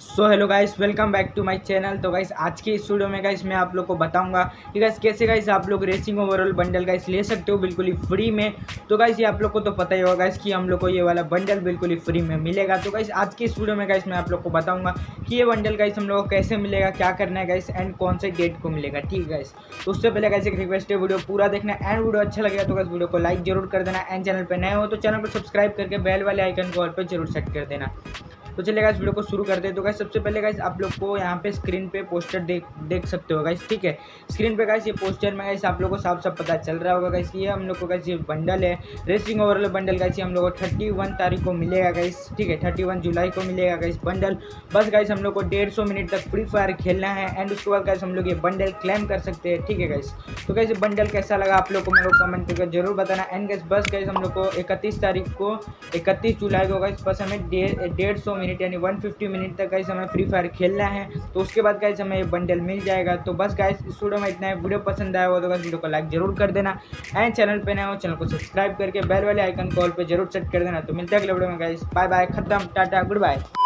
So hello guys, welcome back to my channel. तो guys आज के इस वीडियो में गाइस मैं आप लोग को बताऊंगा कि गाइस कैसे गाइस आप लोग रेसिंग ओवरऑल बंडल गाइस ले सकते हो बिल्कुल ही फ्री में। तो गाइस ये आप लोग को तो पता ही होगा गाइस कि हम लोग को ये वाला बंडल बिल्कुल ही फ्री में मिलेगा। तो गाइस आज के इस वीडियो में गाइस मैं आप लोग को बताऊंगा कि ये बंडल गाइस हम लोग को कैसे मिलेगा, क्या करना है गाइस एंड कौन से डेट को मिलेगा। ठीक है गाइस, तो उससे पहले गाइस एक रिक्वेस्ट है, वीडियो पूरा देखना एंड वीडियो अच्छा लगेगा तो गाइस वीडियो को लाइक जरूर कर देना एंड चैनल पर नए हो तो चैनल को सब्सक्राइब करके बेल वाले आइकन को ऑल पर जरूर सेट कर देना। तो चलिए गाइस वीडियो को शुरू करते हैं। तो गाइस सबसे पहले गाइस आप लोग को यहाँ पे स्क्रीन पे पोस्टर देख सकते हो गाइस। ठीक है, स्क्रीन पे गाइस ये पोस्टर में गाइस आप लोग को साफ साफ पता चल रहा होगा गाइस ये हम लोग को गाइस ये बंडल है, रेसिंग ओवरऑल बंडल गाइस हम लोग को 31 तारीख को मिलेगा गाइस। ठीक है, 31 जुलाई को मिलेगा गाइस बंडल। बस गाइस हम लोग को 150 मिनट तक फ्री फायर खेलना है एंड उसके बाद गाइस हम लोग ये बंडल क्लेम कर सकते हैं। ठीक है गाइस, तो गाइस ये बंडल कैसा लगा आप लोग को मेरे को कमेंट करके जरूर बताना एंड गाइस बस गाइस हम लोग को 31 जुलाई को गाइस बस हमें 150 मिनट यानी 150 मिनट तक गाइस हमें फ्री फायर खेलना है। तो उसके बाद गाइस हमें ये बंडल मिल जाएगा। तो बस गाइस इस वीडियो में इतना है। वीडियो पसंद आया हो तो गाइस वीडियो को लाइक जरूर कर देना एंड चैनल पे नए हो चैनल को सब्सक्राइब करके बेल वाले आइकन कॉल पे जरूर सेट कर देना। तो मिलते हैं अगले वीडियो में गाइस, बाय बाय, खत्म, टाटा, गुड बाय।